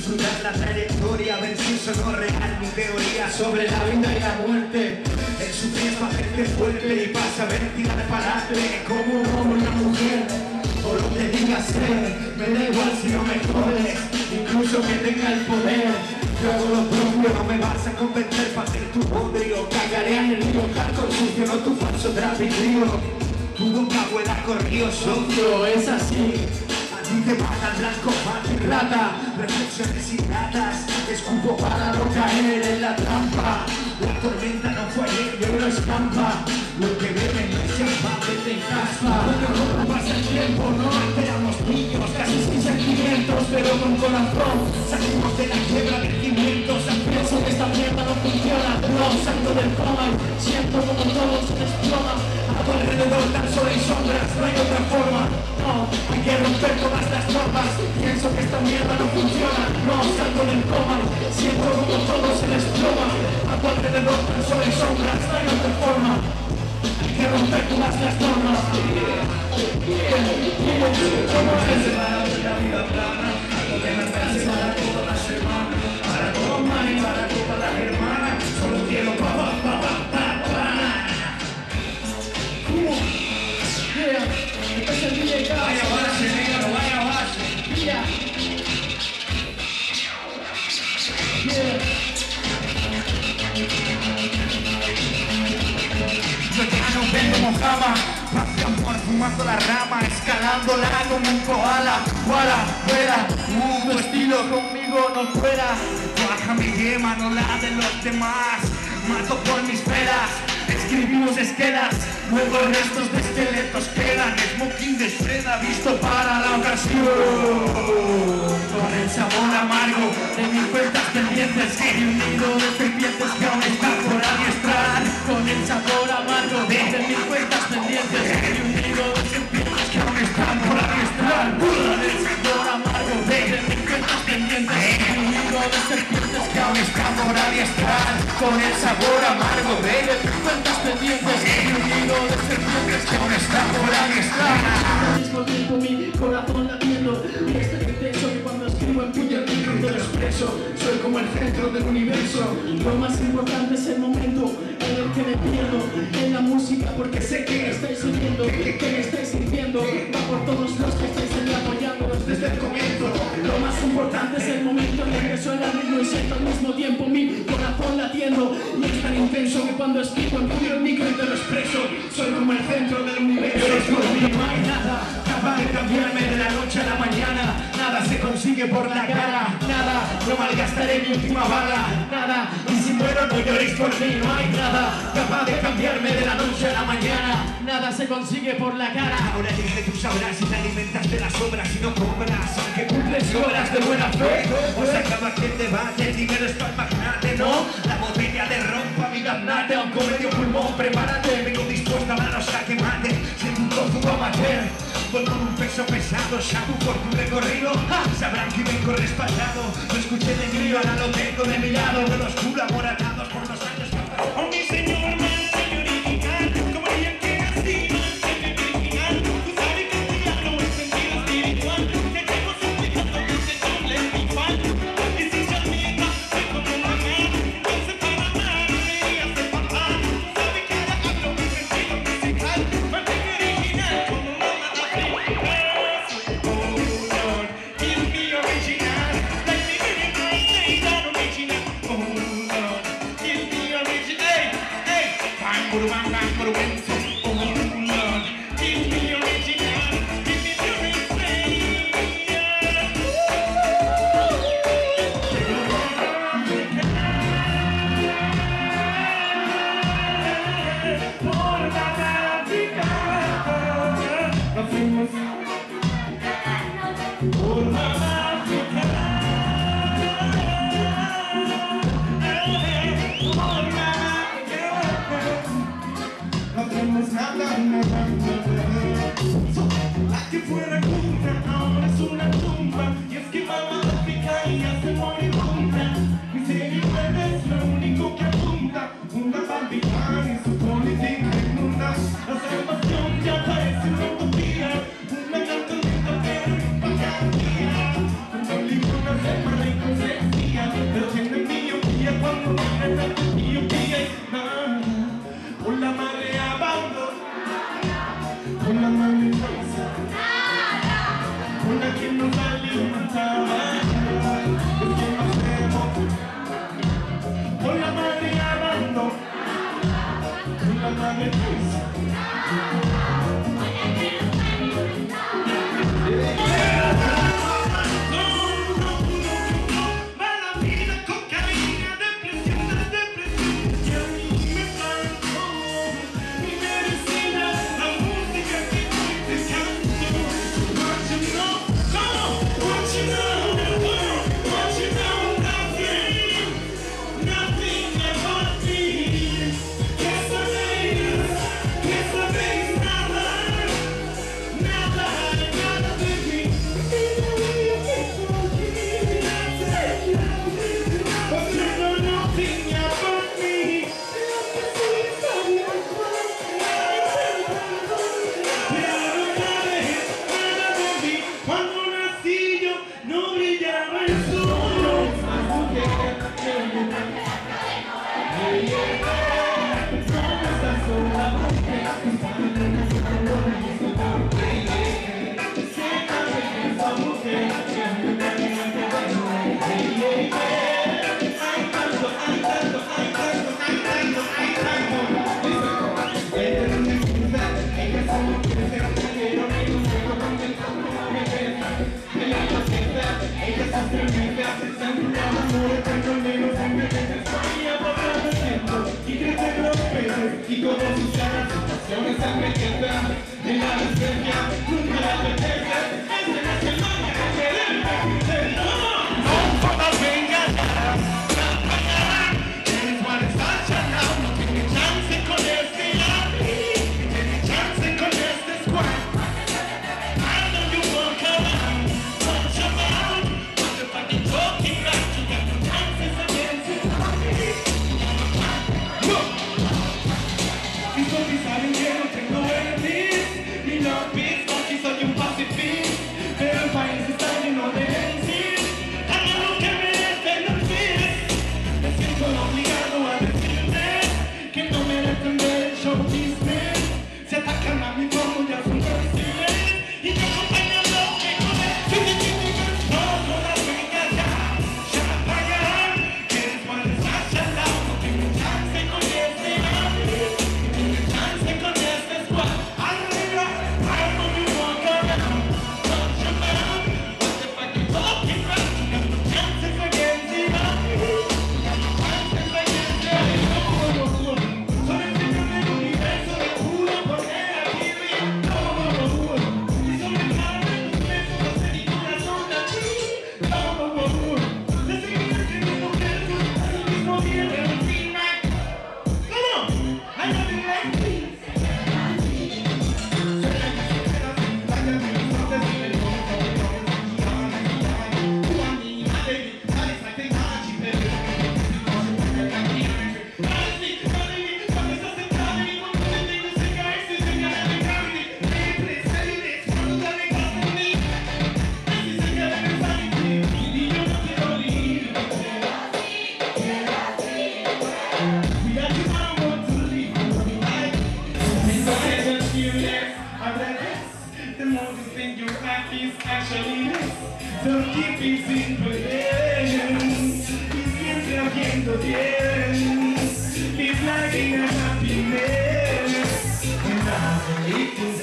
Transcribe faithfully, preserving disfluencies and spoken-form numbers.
estudiar la trayectoria, a ver si eso no es real. Mi teoría sobre la vida y la muerte. El sufrir es para gente fuerte y para saber tirar para adelante como un hombre y una mujer. O lo que digas ser, me da igual si no me jodes, incluso que tenga el poder. Yo hago lo propio, no me vas a convencer para ser tu bodrio. Cagaré en el río, carco sucio, no tu falso trapitrío. Tu boca huele a corrido socio, es así. A ti te mata el blanco, mata y rata. Reflexiones innatas, escupo para no caer en la trampa. La tormenta no fue ayer, yo lo escampa. Lo que beben no es champán, vete en caspa. No pasa el tiempo, no éramos niños, casi sin sentimientos, pero con corazón. Salimos de la quiebra de cimientos. Pienso que esta mierda no funciona. No salgo del coma y siento como todo se desploma. A tu alrededor tan solo hay sombras, no hay otra forma. No, hay que romper todas las normas. Pienso que esta mierda no funciona. No salgo del coma y siento como todo se desploma. A tu alrededor tan solo hay sombras, no hay otra forma. Hay que romper todas las normas. ¿Cómo es? La vida plana, algo que me parece para toda la semana. Para Roma y para todas las hermanas. Solo quiero pa pa pa pa pa pa. Yeah, empecé el D J. Vaya base, negro, vaya base. Yeah. Yeah. Yo ya no vengo mojama, pasión por fumando la rama, escalándola como un koala, koala, fuera, uh, tu estilo conmigo no fuera. Baja mi yema, no la de los demás, mato por mis velas, escribimos esquelas, luego restos de esqueletos quedan, smoking de seda visto para la ocasión. Con el sabor amargo de mis cuentas pendientes y un nido de serpientes que aún está por adiestrar. Con el sabor amargo de mis cuentas pendientes y un nido de serpientes que aún están por adiestrar. Con el sabor amargo de mis cuentas pendientes y un nido de serpientes que aún están por adiestrar. Con el sabor amargo de mis cuentas pendientes y un nido de serpientes que aún están por adiestrar. Al mismo tiempo mi corazón latiendo y estoy intenso que cuando escribo empuño el micro y te lo expreso. Soy como el centro del universo. Lo más importante es el momento en el que me pierdo en la música, porque sé que estáis oyendo, que me estáis sintiendo. Va por todos los que estáis ahí apoyándonos desde el comienzo. Lo más importante es el momento en el que suena el ritmo y siento al mismo tiempo mi corazón latiendo. Y es tan intenso que cuando escribo empuño el micro y te lo expreso. Soy como el centro del universo. No hay nada capaz de cambiarme de la noche a la mañana. Nada se consigue por la cara. Nada, no malgastaré mi última bala. Nada, y si muero no lloréis por mí. No hay nada capaz de cambiarme de la noche a la mañana. Nada se consigue por la cara. Ahora dije, tú sabrás si te alimentas de las obras y no cobras. Aunque cumples obras de buena fe, o se acaba aquel debate. El dinero es para el magnate, ¿no? La botella de ron pa' mi gaznate. Aunque medio pulmón, prepárate. Vengo dispuesta a manos a que mate. Soy un tozudo amateur, voy con un peso pesado. Shabu por tu recorrido, ¡ja! Sabrán que vengo respaldado. No escuché de grillo, ahora lo tengo de mi lado. De los culos amoratados por los años que han pasado. Oh mi señor, man, original, como dirían que nací, man, original. Tú sabes que el diablo es sentido espiritual, que tengo suplicando que se doble mi fan. Y si se olvida, soy como una man, no sé para amar, y hace papá. Tú sabes que ahora hablo mi sentido musical, man, original, como una mata oh Lord, give me original, like me living my state on original. Oh Lord, give me original. Hey, hey, bang, bang, bang, bang, bang, bang. Oh Lord, give me original, give me the original. Por la África, nos fuimos. Por la África, por la África. me hace sentir amor eterno menos sangre que te extraña pasar el tiempo y crecen los peces y como sus caras sus pasiones se enriquecen en la esencia nunca la apetece es de la semana que querer crecer no no formas de engañar la pagarán eres buena está chanao no tiene chance con este arte no tiene chance con este squad I know you walk around watch your mouth what the fuck you talking about you got no chances against it y todos saben que no tengo enemies ni no peace porque soy un pacifist pero el país está lleno de enemies hagan lo que merecen los pies me siento obligado a decirles que no merecen ver el show business se atacan a mí como ya son percibles y te acompañan los que comen si te quieren no con las vengas ya ya pagarán que eres mal desachalado no tengo chance con este hambre no tengo chance con este squad arriba I know you walk around watch your mouth what the fuck you talking about you got no chances against the hambre you got no chances against the hambre soy el señor del universo de puro poder aquí no y sobre el mar de tus besos no sé ni corazón de ti no de seguir que mi mujer es el mismo día de un final come on I love you like this the more you think your act is actually this so keep it simple y siempre haciendo bien live like in a happiness and I believe